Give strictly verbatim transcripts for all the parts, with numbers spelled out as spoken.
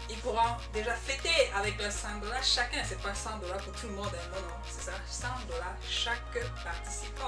ils pourront déjà fêter avec leurs cent dollars chacun. C'est pas cent dollars pour tout le monde, hein, non, non, c'est ça, cent dollars chaque participant.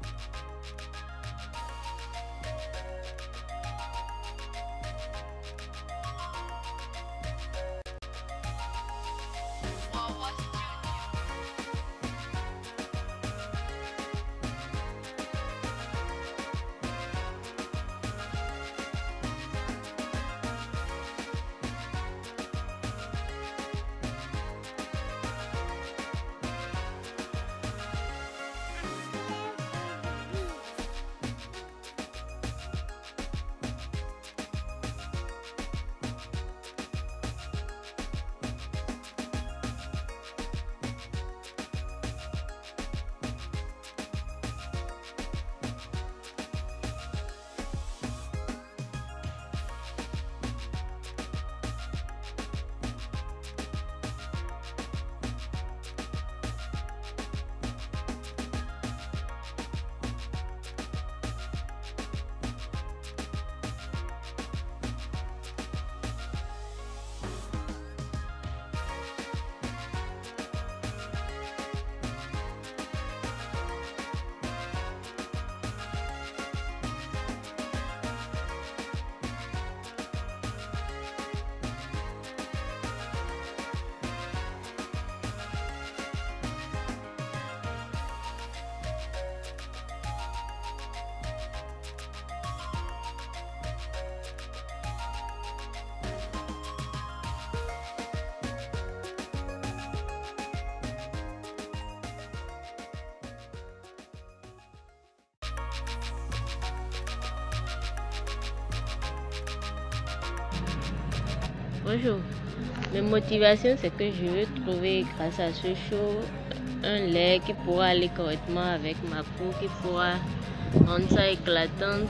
Bonjour, mes motivations c'est que je veux trouver grâce à ce show un lait qui pourra aller correctement avec ma peau, qui pourra rendre ça éclatante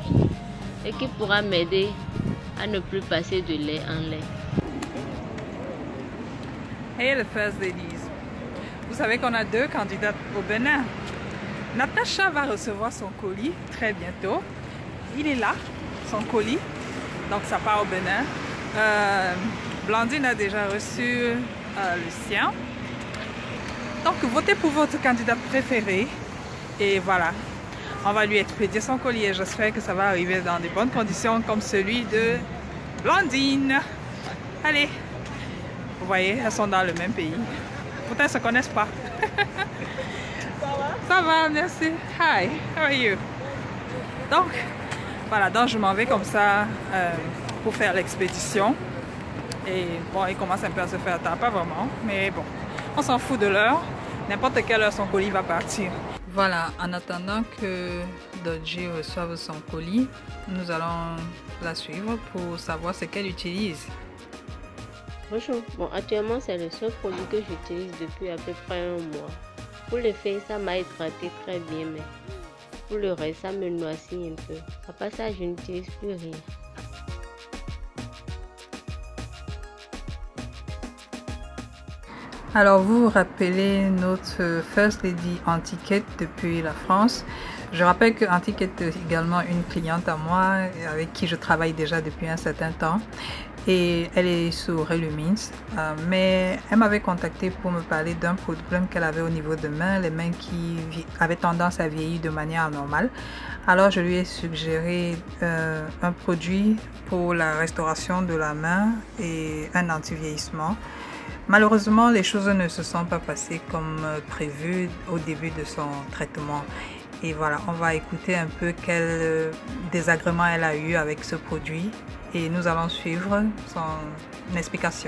et qui pourra m'aider à ne plus passer de lait en lait. Hey les First Ladies, vous savez qu'on a deux candidates au Bénin. Natacha va recevoir son colis très bientôt. Il est là, son colis, donc ça part au Bénin. Euh, Blandine a déjà reçu euh, le sien. Donc votez pour votre candidate préférée et voilà, on va lui expédier son colis et j'espère que ça va arriver dans de bonnes conditions comme celui de Blandine. Allez, vous voyez, elles sont dans le même pays. Pourtant elles ne se connaissent pas. Ça va? Ça va, merci. Hi, how are you? Donc, voilà, donc je m'en vais comme ça euh, pour faire l'expédition. Et bon, il commence un peu à se faire tard, pas vraiment, mais bon, on s'en fout de l'heure. N'importe quelle heure son colis va partir. Voilà, en attendant que Dodgy reçoive son colis, nous allons la suivre pour savoir ce qu'elle utilise. Bonjour, bon, actuellement c'est le seul produit que j'utilise depuis à peu près un mois. Pour le faire, ça m'a hydraté très bien, mais pour le reste, ça me noircit un peu. À part ça, je n'utilise plus rien. Alors, vous vous rappelez notre First Lady Antiquette depuis la France. Je rappelle que Antiquette est également une cliente à moi avec qui je travaille déjà depuis un certain temps. Et elle est sur Relumins, euh, mais elle m'avait contacté pour me parler d'un problème qu'elle avait au niveau de mains, les mains qui avaient tendance à vieillir de manière anormale. Alors je lui ai suggéré euh, un produit pour la restauration de la main et un anti-vieillissement. Malheureusement, les choses ne se sont pas passées comme prévu au début de son traitement. Et voilà, on va écouter un peu quel désagrément elle a eu avec ce produit et nous allons suivre son explication.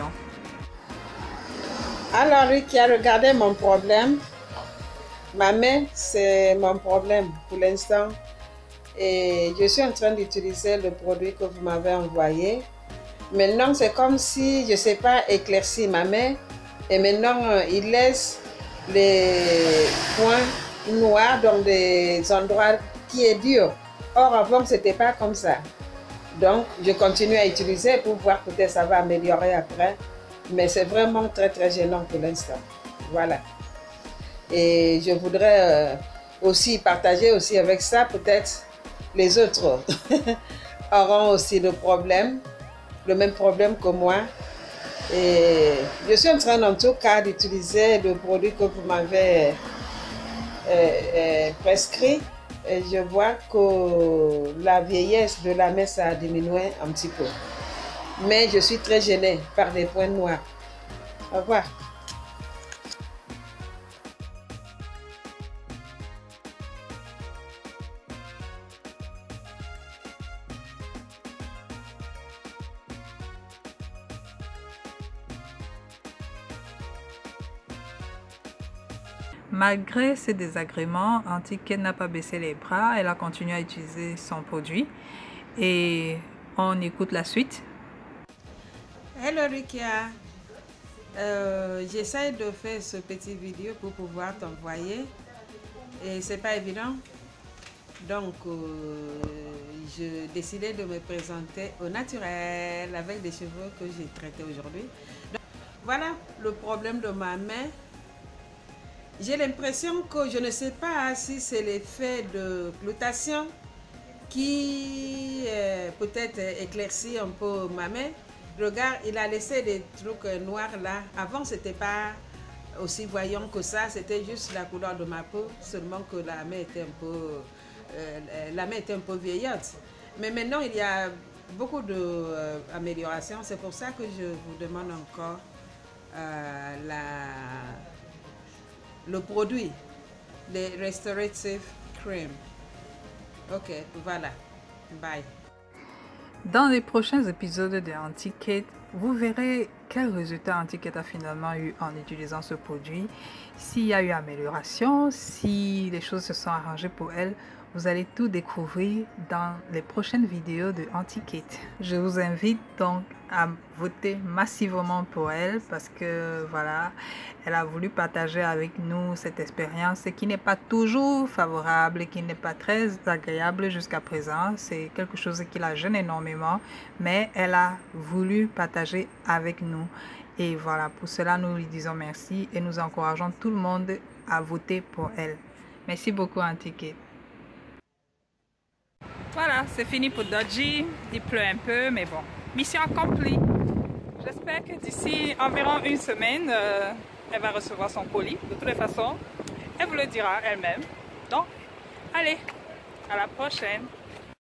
Alors, lui qui a regardé mon problème, ma main, c'est mon problème pour l'instant. Et je suis en train d'utiliser le produit que vous m'avez envoyé. Maintenant, c'est comme si, je ne sais pas, éclairci ma main. Et maintenant, il laisse les points noirs dans des endroits qui est dur. Or, avant, ce n'était pas comme ça. Donc, je continue à utiliser pour voir peut-être ça va améliorer après. Mais c'est vraiment très, très gênant pour l'instant. Voilà. Et je voudrais euh, aussi partager aussi avec ça, peut-être les autres auront aussi le problème, le même problème que moi. Et je suis en train en tout cas d'utiliser le produit que vous m'avez euh, euh, prescrit. Et je vois que la vieillesse de la mèche a diminué un petit peu. Mais je suis très gênée par les points noirs. Au revoir. Malgré ces désagréments, Anti-Kate n'a pas baissé les bras, elle a continué à utiliser son produit et on écoute la suite. Hello Rikia, euh, j'essaie de faire ce petit vidéo pour pouvoir t'envoyer et c'est pas évident, donc euh, je décidais de me présenter au naturel avec des cheveux que j'ai traités aujourd'hui. Voilà le problème de ma main. J'ai l'impression que je ne sais pas si c'est l'effet de glutation qui euh, peut-être éclaircit un peu ma main. Regarde, il a laissé des trucs noirs là. Avant, c'était pas aussi voyant que ça. C'était juste la couleur de ma peau. Seulement que la main était un peu, euh, la main était un peu vieillotte. Mais maintenant, il y a beaucoup d'améliorations. Euh, c'est pour ça que je vous demande encore euh, la... le produit, les Restorative Cream. Ok, voilà. Bye. Dans les prochains épisodes de Anti-Kate, vous verrez quel résultat Anti-Kate a finalement eu en utilisant ce produit. S'il y a eu amélioration, si les choses se sont arrangées pour elle, vous allez tout découvrir dans les prochaines vidéos de Anti-Kate. Je vous invite donc à voter massivement pour elle parce que voilà, elle a voulu partager avec nous cette expérience qui n'est pas toujours favorable et qui n'est pas très agréable jusqu'à présent. C'est quelque chose qui la gêne énormément, mais elle a voulu partager avec nous. Et voilà, pour cela, nous lui disons merci et nous encourageons tout le monde à voter pour elle. Merci beaucoup, Anti-Kate. Voilà, c'est fini pour Dodgy. Il pleut un peu, mais bon, mission accomplie. J'espère que d'ici environ une semaine, euh, elle va recevoir son colis. De toutes les façons, elle vous le dira elle-même. Donc, allez, à la prochaine.